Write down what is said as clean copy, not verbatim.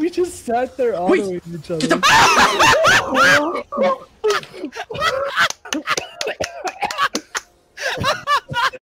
We just sat there autoing each other. Get the